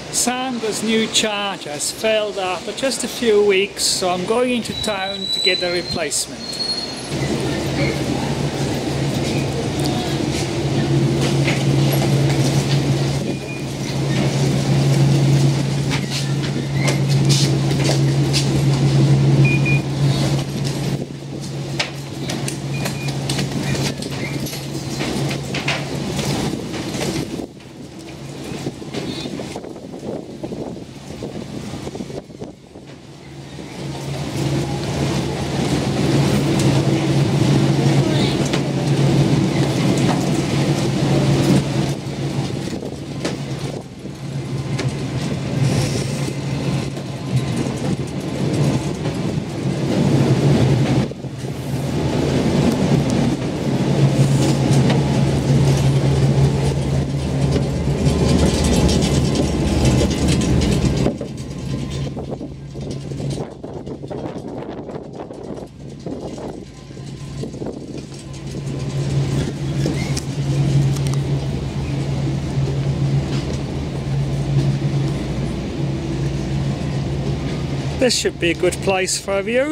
Sandra's new charger has failed after just a few weeks, so I'm going into town to get a replacement. This should be a good place for a view.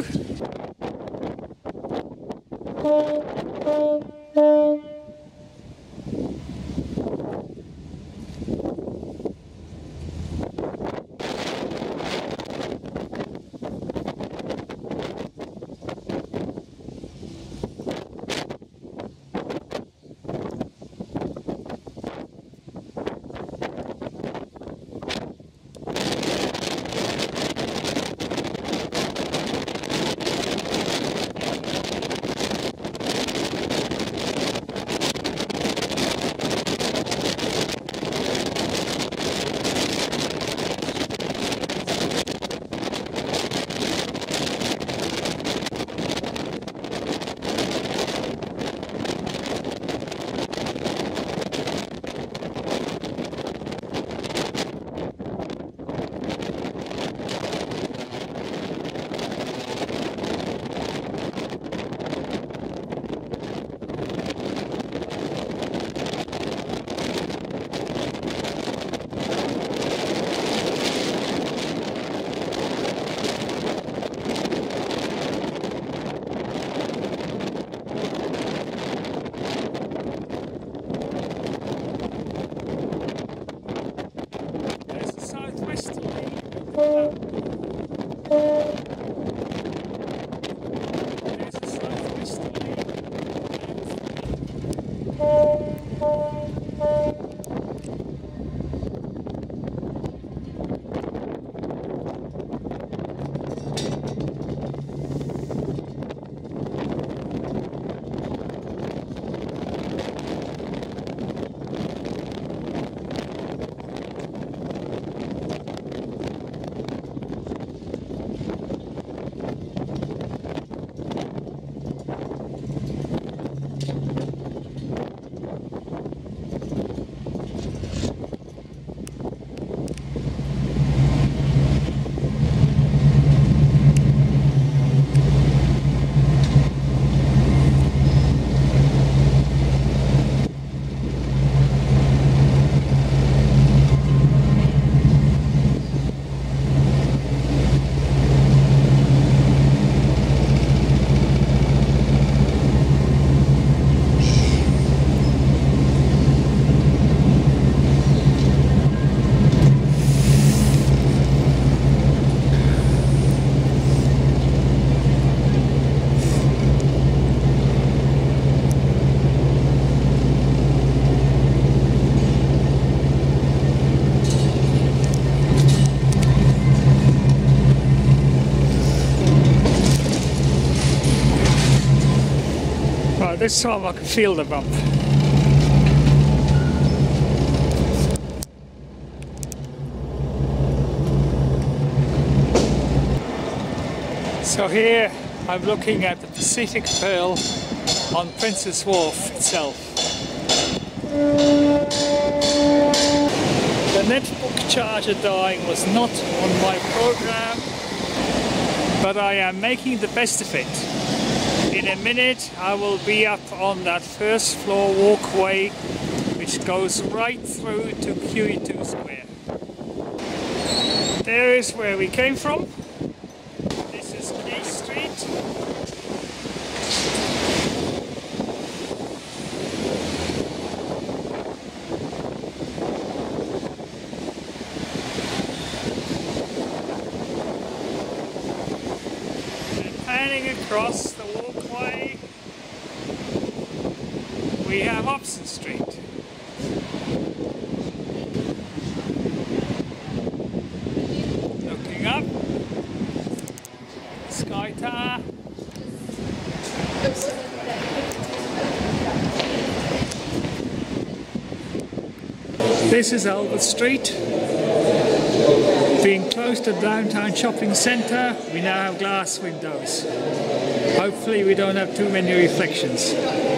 This time I can feel the bump. So here I'm looking at the Pacific Pearl on Princess Wharf itself. The netbook charger dying was not on my program, but I am making the best of it. In a minute I will be up on that first floor walkway which goes right through to QE2 Square. there is where we came from. This is K Street. And panning across the walkway, we have Upson Street. Looking up, Sky Tower. This is Albert Street. Being close to downtown shopping centre, we now have glass windows. Hopefully we don't have too many reflections.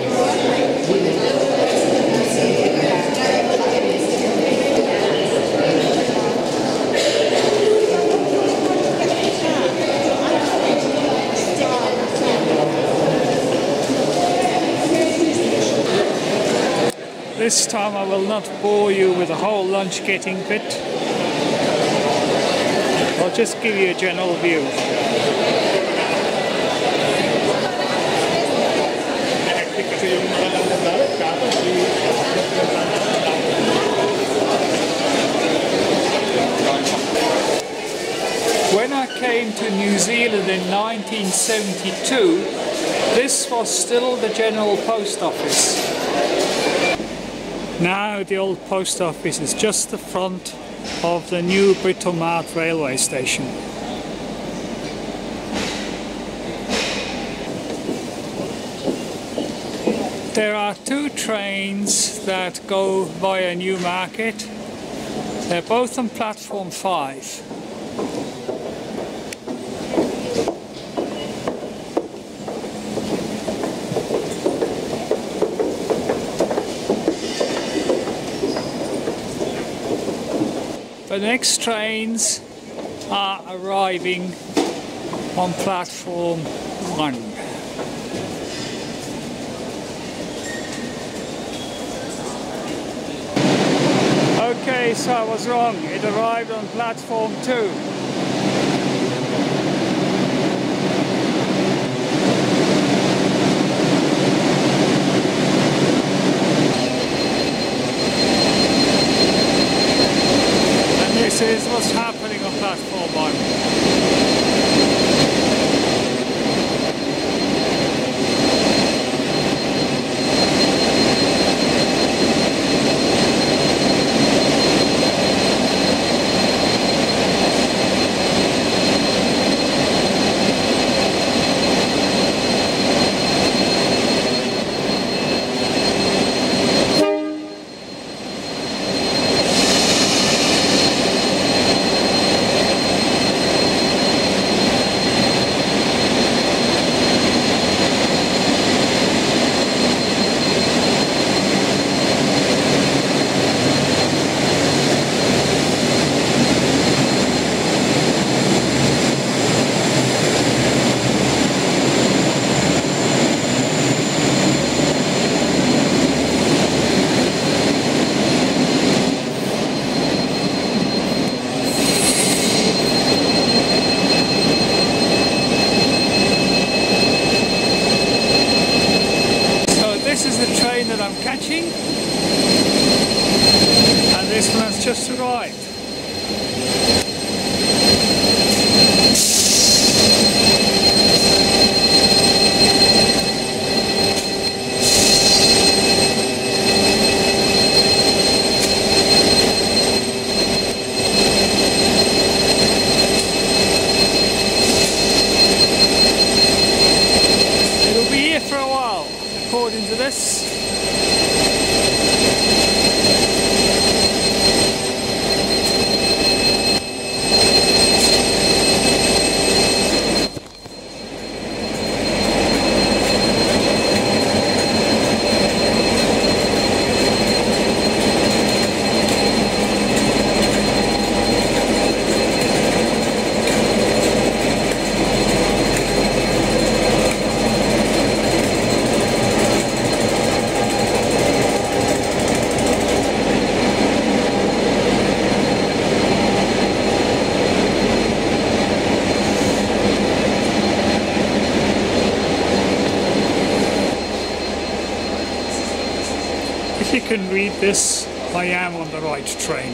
This time I will not bore you with the whole lunch getting bit. I'll just give you a general view. When I came to New Zealand in 1972, this was still the General Post Office. Now the old post office is just the front of the new Britomart railway station. There are two trains that go via Newmarket. They're both on platform 5. The next trains are arriving on platform 1. Okay, so I was wrong. It arrived on platform 2. This is what's happening on platform 1. can read this, I am on the right train.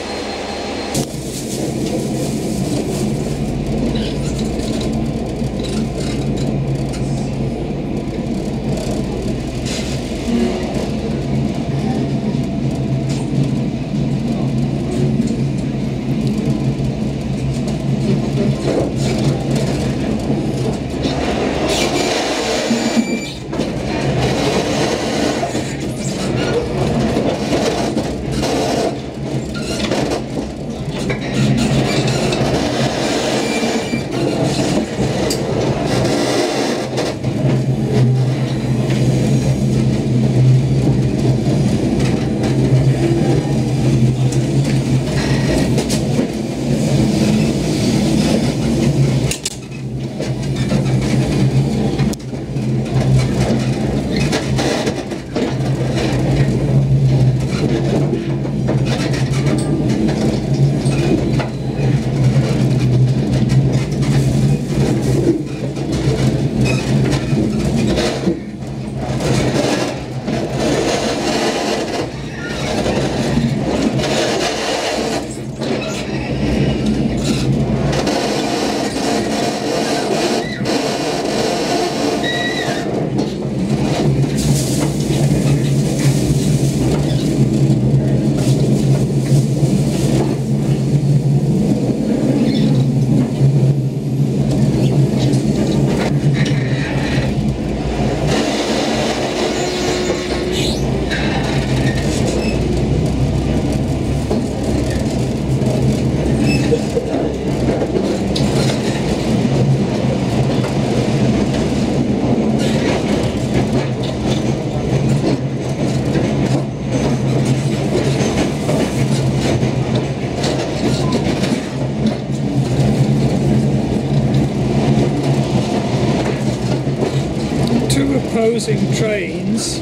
Opposing trains,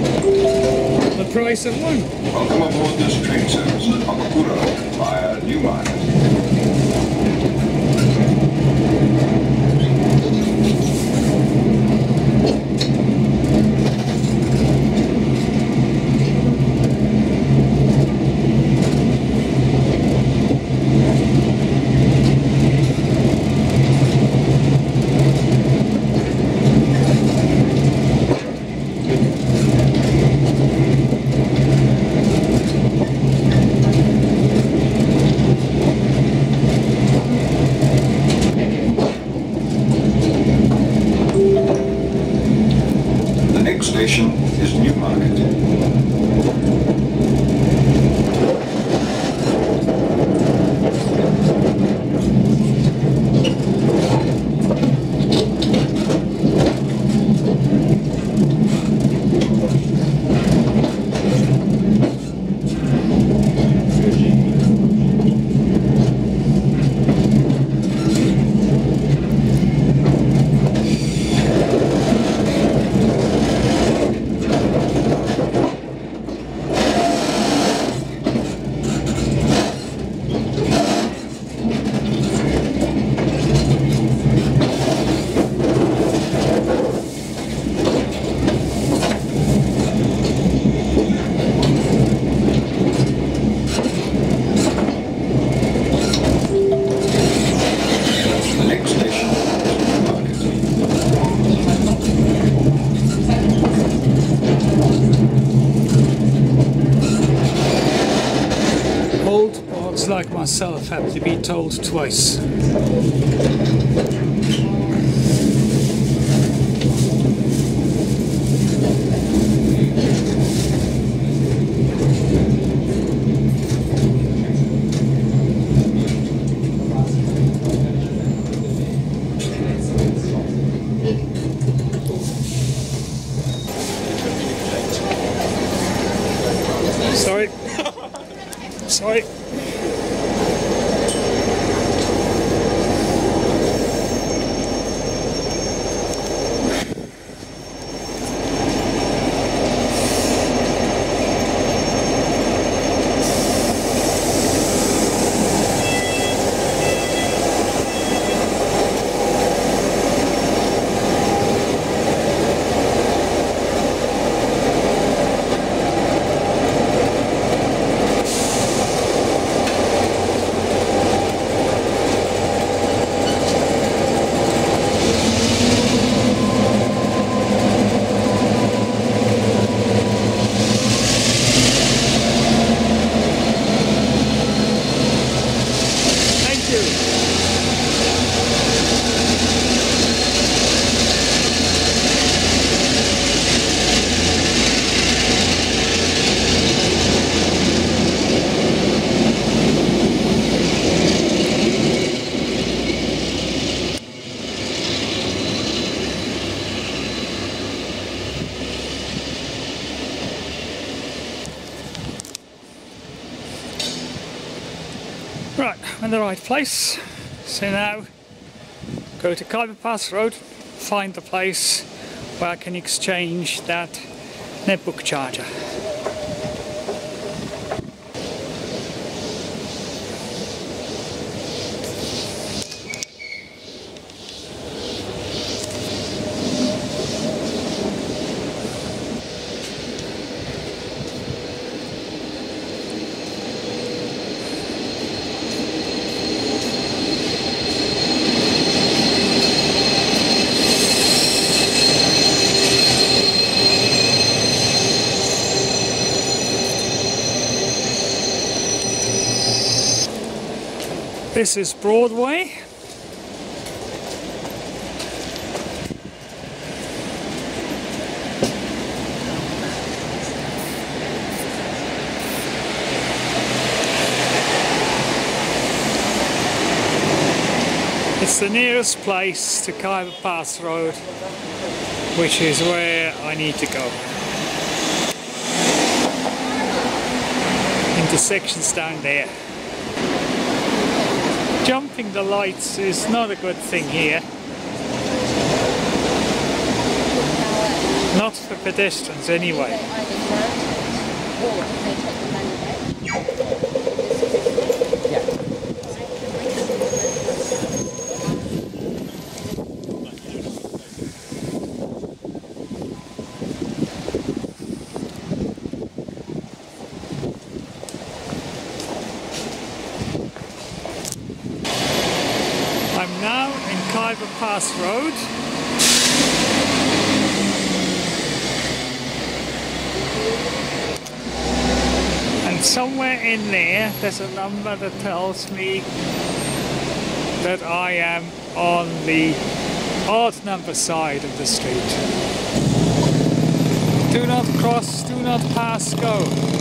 the price of one. Welcome aboard this train service to Papakura via Newmarket. Station is Newmarket. Like myself have to be told twice. Sorry. Sorry. Right, I'm in the right place. So now go to Khyber Pass Road, find the place where I can exchange that netbook charger. This is Broadway. It's the nearest place to Khyber Pass Road, which is where I need to go. Intersections down there. Jumping the lights is not a good thing here. Not for pedestrians anyway. I'm now in Khyber Pass Road. And somewhere in there's a number that tells me that I am on the odd number side of the street. Do not cross, do not pass, go.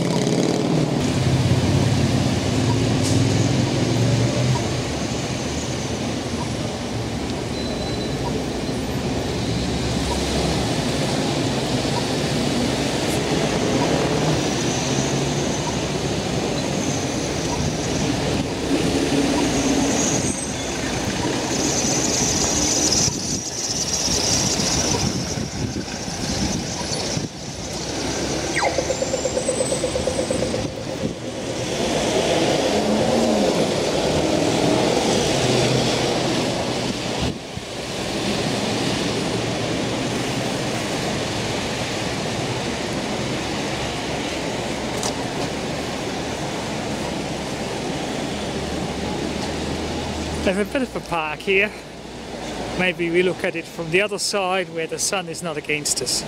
There's a bit of a park here. Maybe we look at it from the other side where the sun is not against us.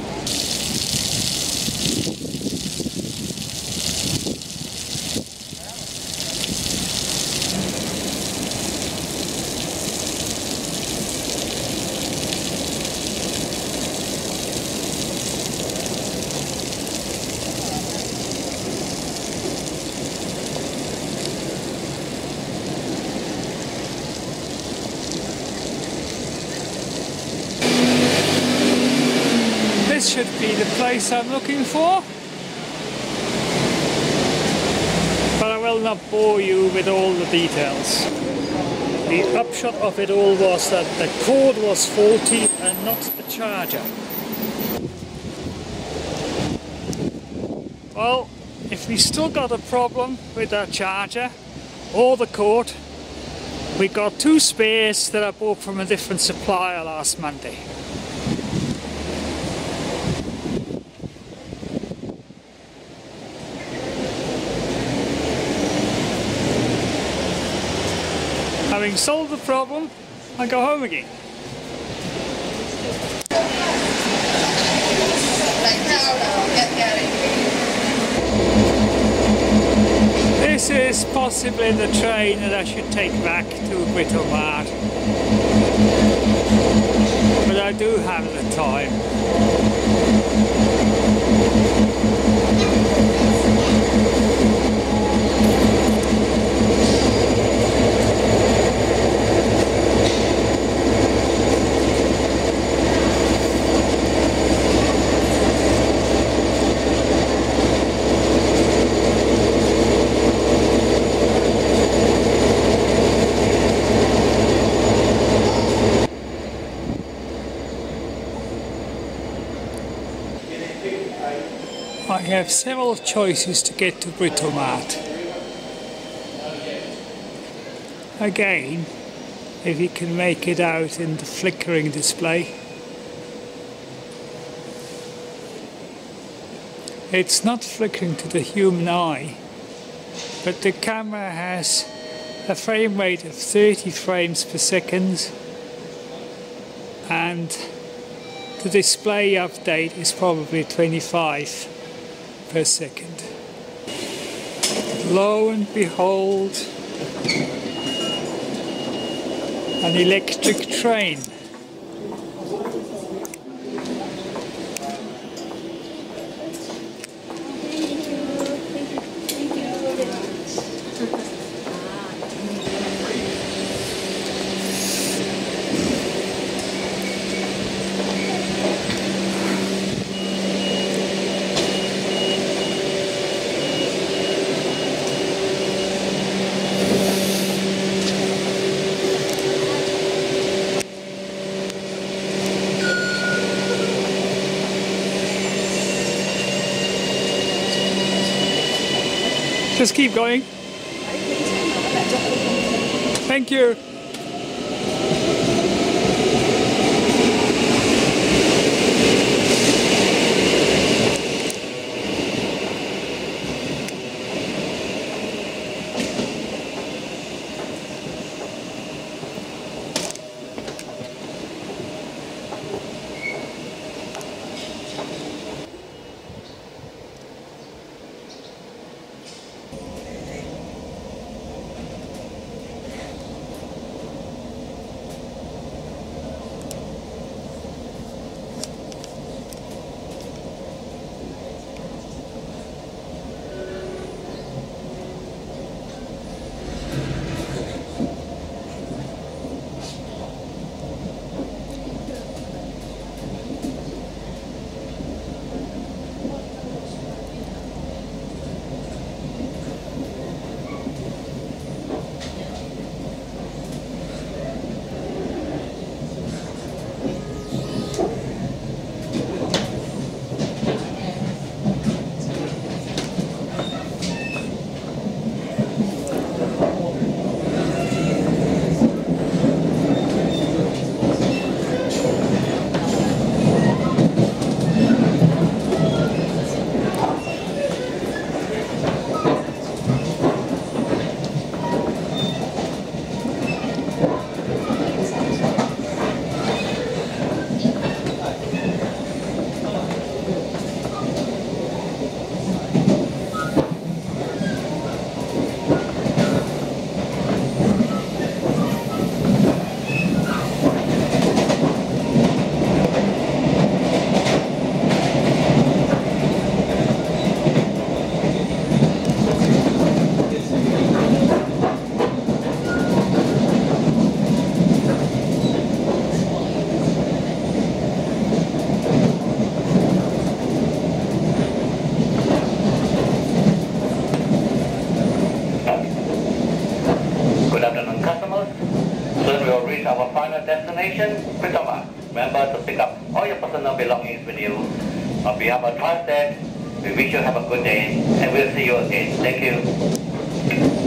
This should be the place I'm looking for, but I will not bore you with all the details. The upshot of it all was that the cord was faulty and not the charger. Well, if we still got a problem with our charger or the cord, we got two spares that I bought from a different supplier last Monday. Having solved the problem, I go home again. This is possibly the train that I should take back to Britomart, but I do have the time. have several choices to get to Britomart. Again, if you can make it out in the flickering display. It's not flickering to the human eye, but the camera has a frame rate of 30 frames per second, and the display update is probably 25 per second. Lo and behold, an electric train. Just keep going. Thank you. Our final destination, Britomart. Remember to pick up all your personal belongings with you. On behalf of Transit, we wish you have a good day and we'll see you again. Thank you.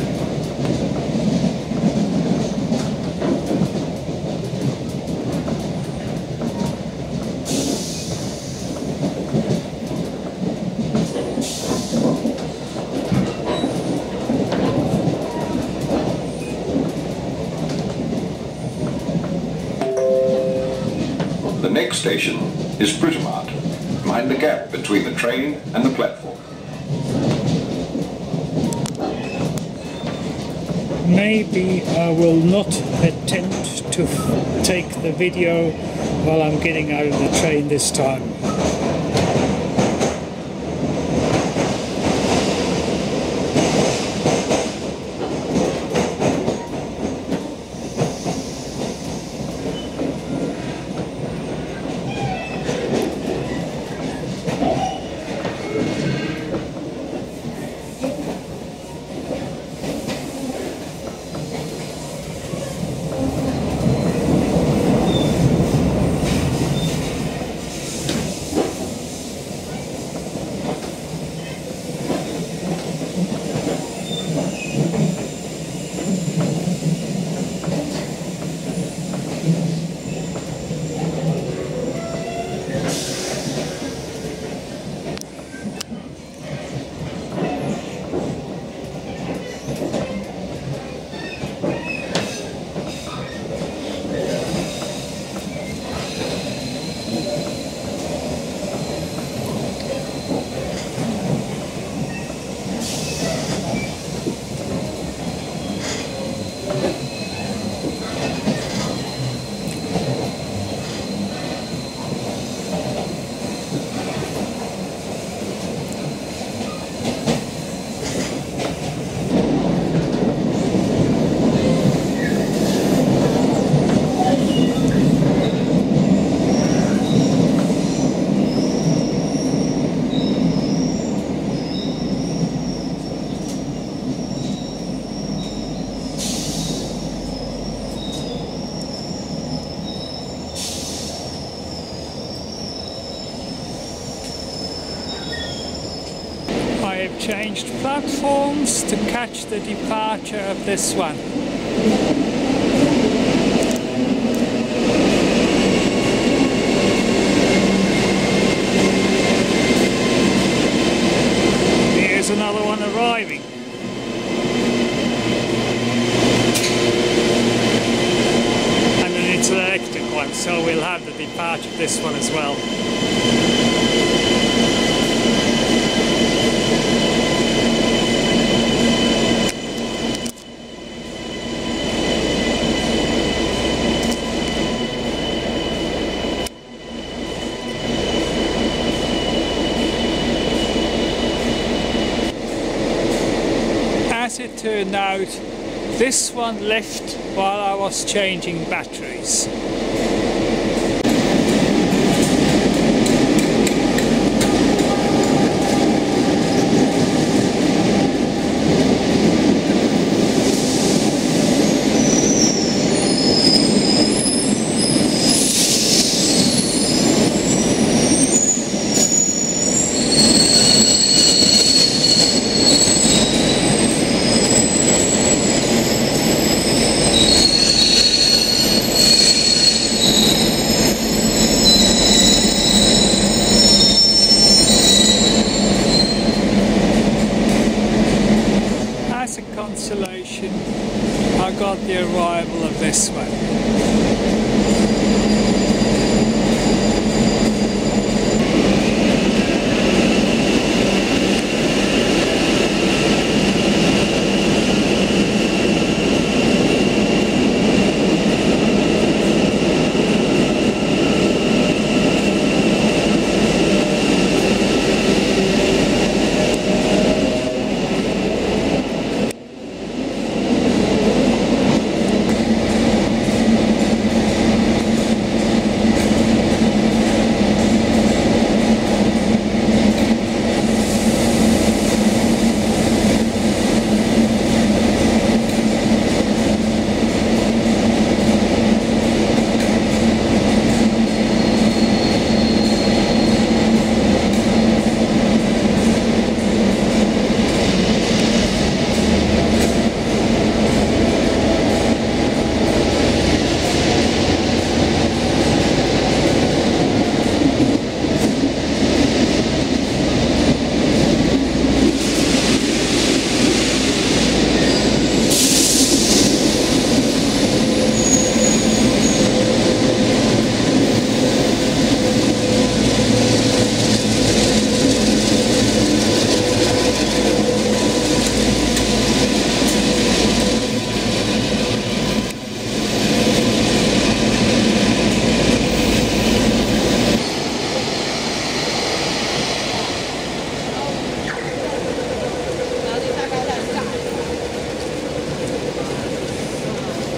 The next station is Britomart, behind the gap between the train and the platform. Maybe I will not attempt to take the video while I'm getting out of the train this time. changed platforms to catch the departure of this one. Here's another one arriving. And then it's an electric one, so we'll have the departure of this one as well. As it turned out, this one left while I was changing batteries. Consolation, I got the arrival of this one.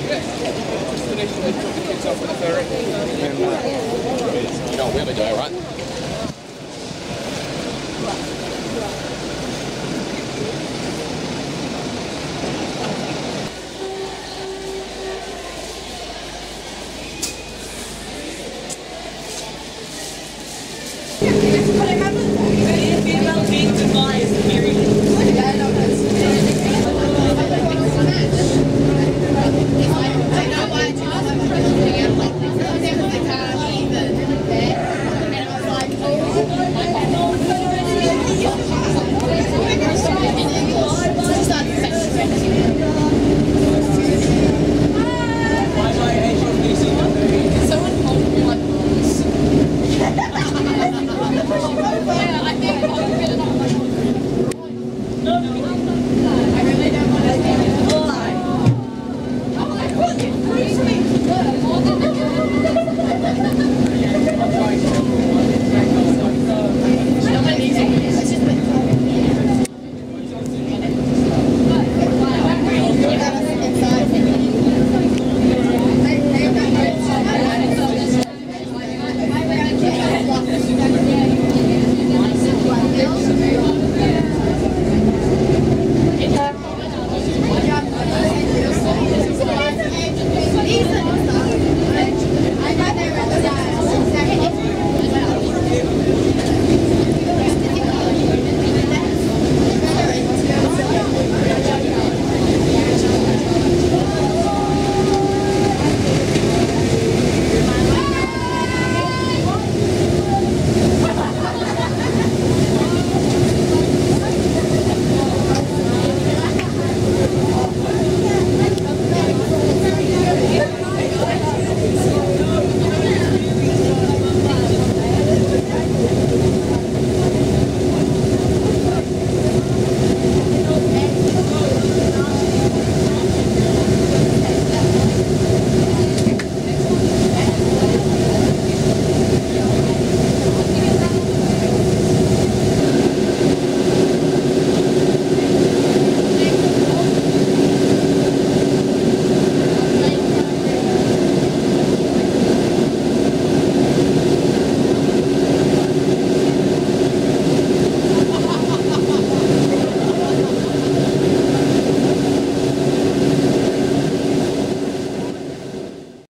No, we have a day, right?